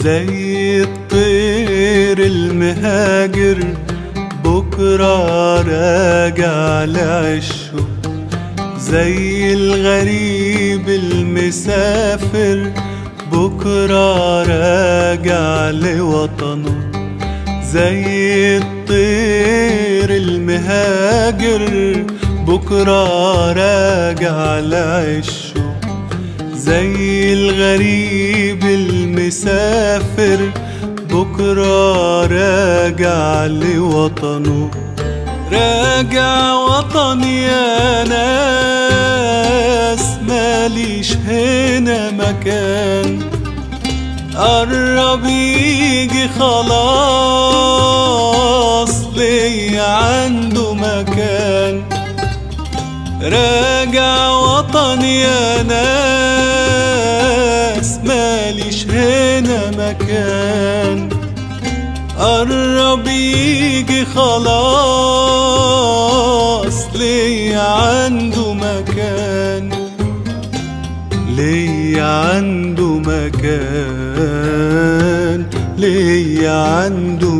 زي الطير المهاجر بكرة راجع لعشه، زي الغريب المسافر بكرة راجع لوطنه، زي الطير المهاجر بكرة راجع لعشه، زي الغريب المسافر بكرة راجع لوطنه. راجع وطني يا ناس، ماليش هنا مكان، قرب يجي خلاص ليا عنده مكان. راجع وطني يا ناس، ماليش هنا مكان، قرب يجي خلاص ليا عنده مكان، ليا عنده مكان، ليا عنده